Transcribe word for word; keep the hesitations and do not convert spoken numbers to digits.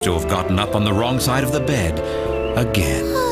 to have gotten up on the wrong side of the bed again.